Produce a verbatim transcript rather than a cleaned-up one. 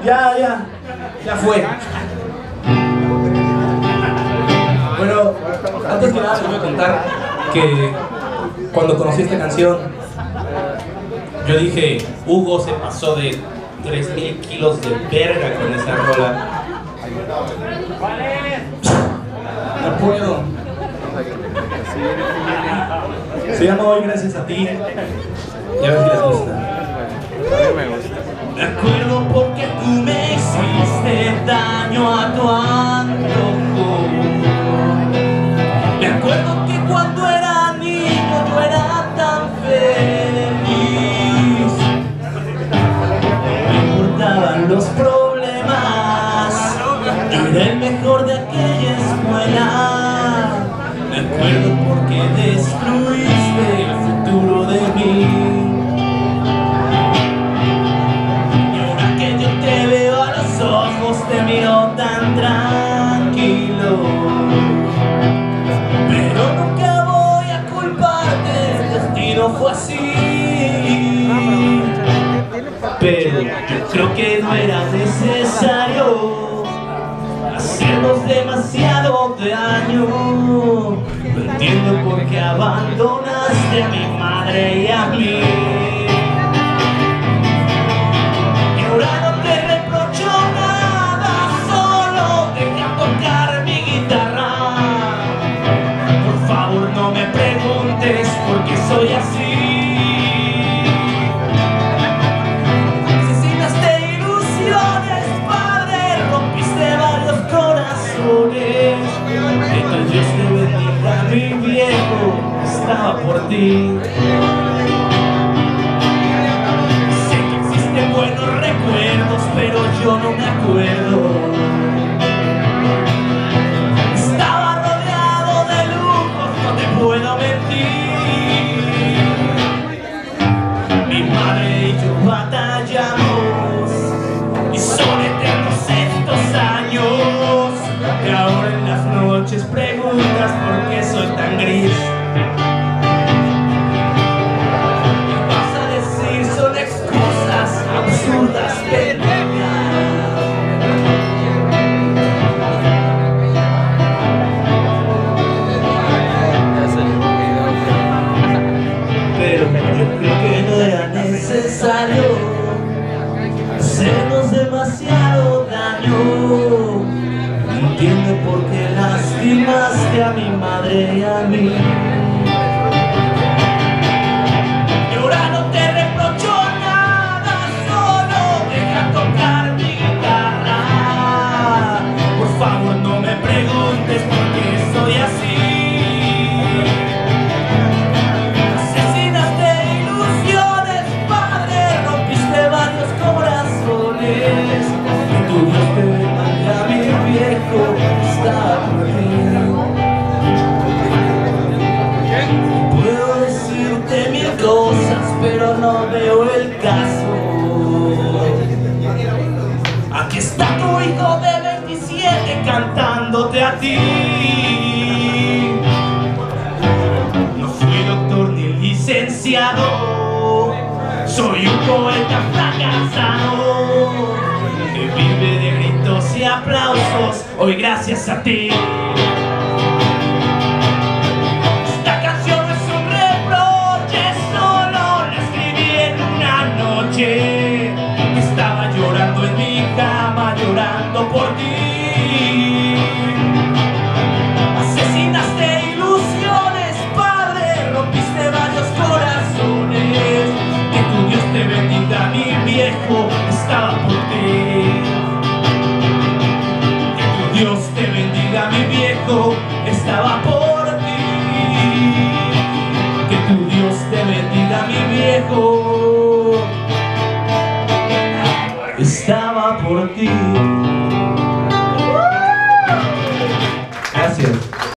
Ya, ya, ya fue. Bueno, antes que nada les voy a contar que cuando conocí esta canción, yo dije, Hugo se pasó de tres mil kilos de verga con esa rola. No puedo. Se llama Hoy Gracias a Ti. Y a ver si les gusta. Me acuerdo porque tú me hiciste daño a tu antojo. Me acuerdo que cuando era niño no era tan feliz. Me importaban los problemas, era el mejor de aquella escuela. Me acuerdo porque destruiste el futuro de mí. Te miro tan tranquilo, pero nunca voy a culparte, el destino fue así. Pero yo creo que no era necesario hacernos demasiado daño. No entiendo por qué abandonaste a mi madre y a mí. Porque soy así. Asesinaste ilusiones, padre, rompiste varios corazones. Que Dios te bendiga, mi viejo, estaba por ti. Sé que existen buenos recuerdos, pero yo no me acuerdo. Estaba rodeado de lujos, no te puedo mentir. Batallamos y son eternos estos años. Y ahora en las noches preguntas por qué soy tan gris. Y vas a decir son excusas absurdas, pendejas. Pero yo creo que no era necesario hacernos demasiado daño. No entiendo por qué lastimaste a mi madre y a mí. Y ahora no te reprocho nada, solo deja tocar mi guitarra. Por favor no me preguntes por qué soy así. Puedo decirte mil cosas, pero no veo el caso. Aquí está tu hijo de veintisiete cantándote a ti. No fui doctor ni licenciado, soy un poeta fracasado que vive de gritos y aplausos, hoy gracias a ti. Esta canción no es un reproche, solo la escribí en una noche. Estaba llorando en mi cama, llorando por ti. Asesinaste ilusiones, padre, rompiste varios corazones. Que tu Dios te bendiga, mi viejo, estaba por ti. Dios te bendiga, mi viejo, estaba por ti. Que tu Dios te bendiga, mi viejo, estaba por ti.